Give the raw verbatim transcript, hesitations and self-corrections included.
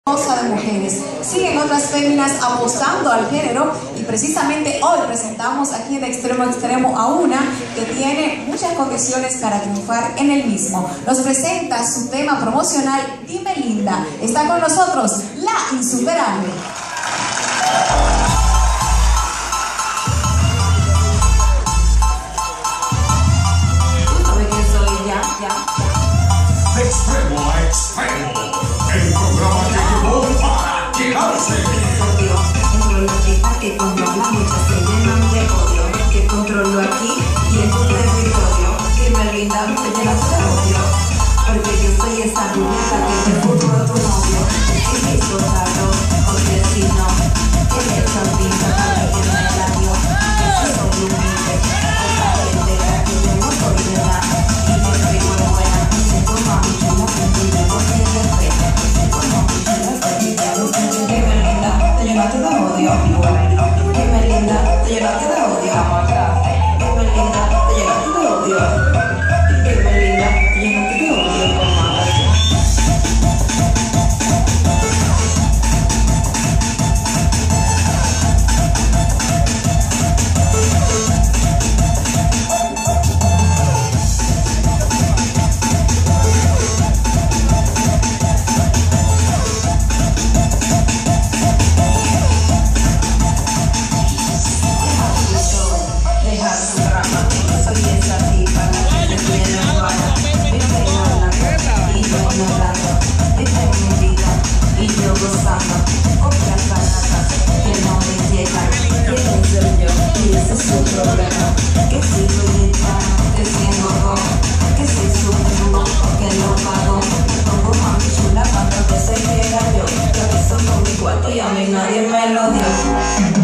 de mujeres. Siguen otras féminas apostando al género y precisamente hoy presentamos aquí de extremo a extremo a una que tiene muchas condiciones para triunfar en el mismo. Nos presenta su tema promocional Dime Linda. Está con nosotros la insuperable. Tú sabes que soy ya, ya, ya. De extremo a extremo. El programa que llegó para quedarse. Odio, entro en la fiesta que cuando habla muchas se llenan de odio. Que controlo aquí y en tu territorio. Dime linda, te llenas de odio. Porque yo soy esa rubia que te juro a tu novio. Y me hizo raro, porque si no, que le echa pinta para que me daño. Que soy humilde, esa pendeja que yo no soy de nada. Y me escribo en buena, me siento mami chula, que yo no tiene fe. Te llenaste de odio, dime linda, te llenaste de odio, dime linda, te llenaste de odio, dime linda, te llenaste de odio, mamá. Y a mí nadie me lo dio.